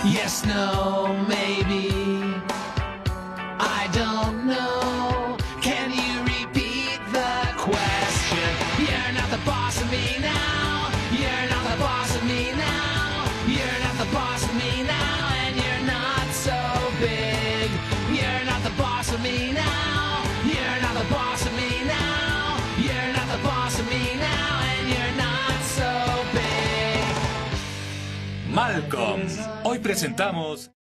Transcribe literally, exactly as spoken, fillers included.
Yes, no, maybe. I don't know. Can you repeat the question? You're not the boss of me now. You're not the boss of me now. You're not the boss of me now. And you're not so big. You're not the boss of me now. You're not the boss of me now. You're not the boss of me now. And you're not so big. Malcolm. Hoy presentamos